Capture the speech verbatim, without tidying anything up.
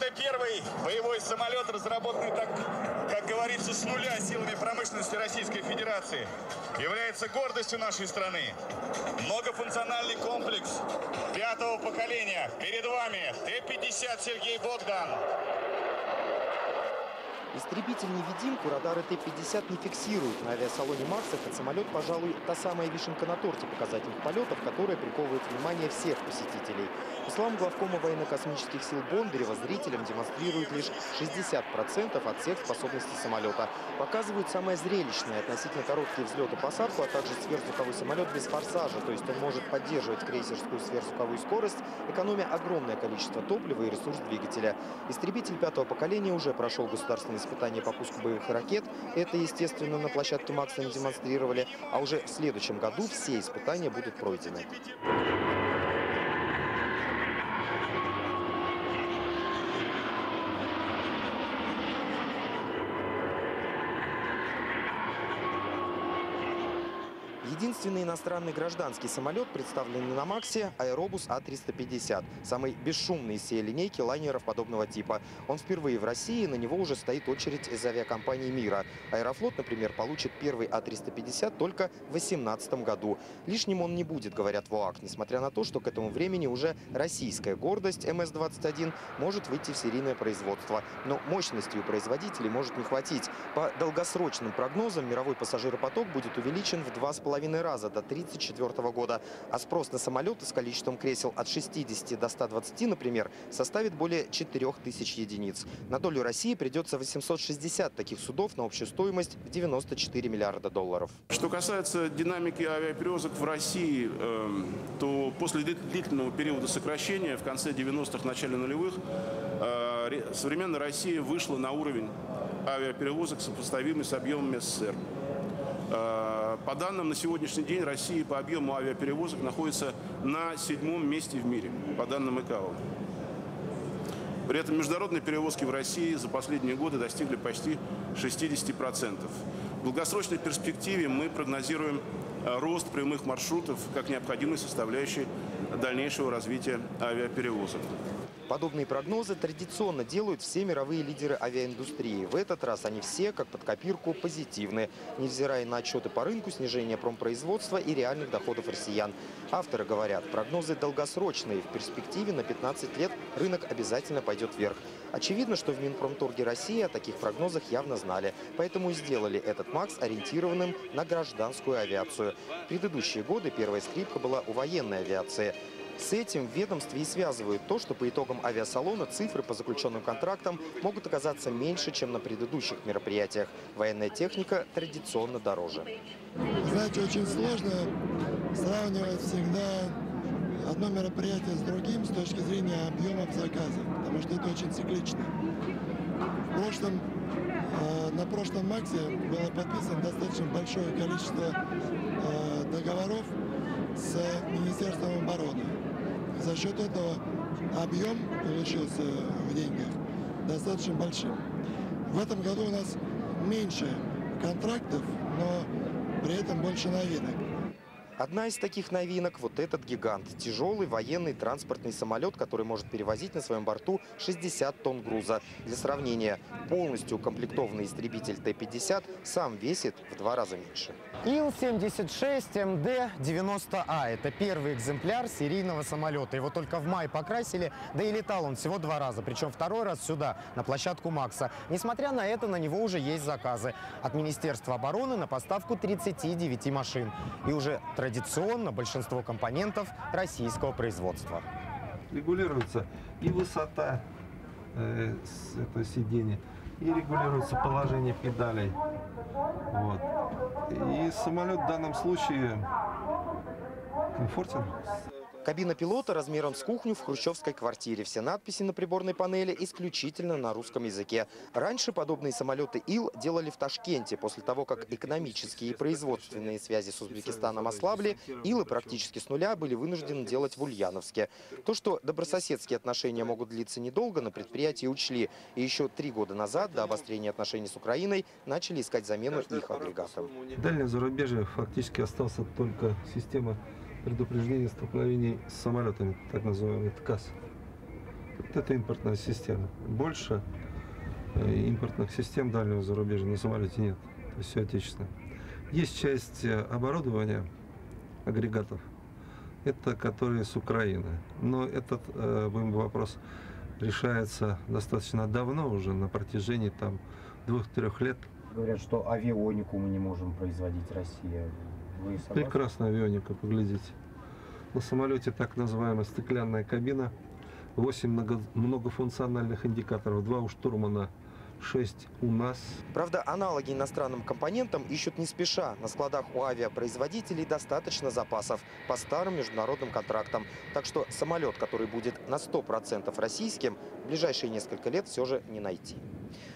Это первый боевой самолет, разработанный, так, как говорится, с нуля силами промышленности Российской Федерации. Является гордостью нашей страны. Многофункциональный комплекс пятого поколения. Перед вами Т пятьдесят Сергей Богдан. Истребитель-невидимку радары Т пятьдесят не фиксируют. На авиасалоне «Макс» этот самолет, пожалуй, та самая вишенка на торте показательных полетов, которая приковывает внимание всех посетителей. По словам главкома военно-космических сил Бондарева, зрителям демонстрируют лишь шестьдесят процентов от всех способностей самолета. Показывают самое зрелищное относительно короткий взлет и посадку, а также сверхзвуковой самолет без форсажа, то есть он может поддерживать крейсерскую сверхзвуковую скорость, экономя огромное количество топлива и ресурс двигателя. Истребитель пятого поколения уже прошел государственные испытания по пуску боевых ракет. Это, естественно, на площадке «Макс» им демонстрировали. А уже в следующем году все испытания будут пройдены. Единственный иностранный гражданский самолет, представленный на «Максе», аэробус А триста пятьдесят. Самый бесшумный из всей линейки лайнеров подобного типа. Он впервые в России, на него уже стоит очередь из авиакомпаний мира. Аэрофлот, например, получит первый А триста пятьдесят только в две тысячи восемнадцатом году. Лишним он не будет, говорят в ОАК, несмотря на то, что к этому времени уже российская гордость Эм Эс двадцать один может выйти в серийное производство. Но мощности у производителей может не хватить. По долгосрочным прогнозам мировой пассажиропоток будет увеличен в два с половиной раза до две тысячи тридцать четвёртого года. А спрос на самолеты с количеством кресел от шестидесяти до ста двадцати, например, составит более четырёх тысяч единиц. На долю России придется восемьсот шестьдесят таких судов на общую стоимость в девяносто четыре миллиарда долларов. Что касается динамики авиаперевозок в России, э, то после длительного периода сокращения в конце девяностых, начале нулевых, э, современная Россия вышла на уровень авиаперевозок, сопоставимый с объемами Эс Эс Эс Эр. По данным, на сегодняшний день Россия по объему авиаперевозок находится на седьмом месте в мире, по данным ИКАО. При этом международные перевозки в России за последние годы достигли почти шестидесяти процентов. В долгосрочной перспективе мы прогнозируем рост прямых маршрутов как необходимой составляющей дальнейшего развития авиаперевозок. Подобные прогнозы традиционно делают все мировые лидеры авиаиндустрии. В этот раз они все, как под копирку, позитивны, невзирая на отчеты по рынку, снижение промпроизводства и реальных доходов россиян. Авторы говорят, прогнозы долгосрочные. В перспективе на пятнадцать лет рынок обязательно пойдет вверх. Очевидно, что в Минпромторге России о таких прогнозах явно знали. Поэтому и сделали этот МАКС ориентированным на гражданскую авиацию. В предыдущие годы первая скрипка была у военной авиации. С этим в ведомстве и связывают то, что по итогам авиасалона цифры по заключенным контрактам могут оказаться меньше, чем на предыдущих мероприятиях. Военная техника традиционно дороже. Знаете, очень сложно сравнивать всегда одно мероприятие с другим с точки зрения объемов заказов, потому что это очень циклично. В прошлом, на прошлом МАКСе было подписано достаточно большое количество договоров с Министерством обороны. За счет этого объем получился в деньгах достаточно большим. В этом году у нас меньше контрактов, но при этом больше новинок. Одна из таких новинок – вот этот гигант. Тяжелый военный транспортный самолет, который может перевозить на своем борту шестьдесят тонн груза. Для сравнения, полностью укомплектованный истребитель Т пятьдесят сам весит в два раза меньше. Ил семьдесят шесть Эм Дэ девяносто А – это первый экземпляр серийного самолета. Его только в мае покрасили, да и летал он всего два раза. Причем второй раз сюда, на площадку МАКСа. Несмотря на это, на него уже есть заказы от Министерства обороны на поставку тридцати девяти машин. И уже традиционно большинство компонентов российского производства. Регулируется и высота э, с этого сиденья, и регулируется положение педалей. Вот. И самолет в данном случае комфортен. Кабина пилота размером с кухню в хрущевской квартире. Все надписи на приборной панели исключительно на русском языке. Раньше подобные самолеты Ил делали в Ташкенте. После того, как экономические и производственные связи с Узбекистаном ослабли, Илы практически с нуля были вынуждены делать в Ульяновске. То, что добрососедские отношения могут длиться недолго, на предприятии учли. И еще три года назад, до обострения отношений с Украиной, начали искать замену их агрегатам. В дальнем зарубежье фактически остался только система предупреждения столкновений с самолетами, так называемый ТКАС. Вот это импортная система. Больше э, импортных систем дальнего зарубежья на самолете нет. То есть все отечественное. Есть часть э, оборудования, агрегатов, это которые с Украины. Но этот э, вопрос решается достаточно давно, уже на протяжении там двух-трех лет. Говорят, что авионику мы не можем производить, Россия. Вы согласны? Прекрасная авионика, поглядите. На самолете так называемая стеклянная кабина, восемь много, многофункциональных индикаторов, два у штурмана, шесть у нас. Правда, аналоги иностранным компонентам ищут не спеша. На складах у авиапроизводителей достаточно запасов по старым международным контрактам. Так что самолет, который будет на сто процентов российским, в ближайшие несколько лет все же не найти.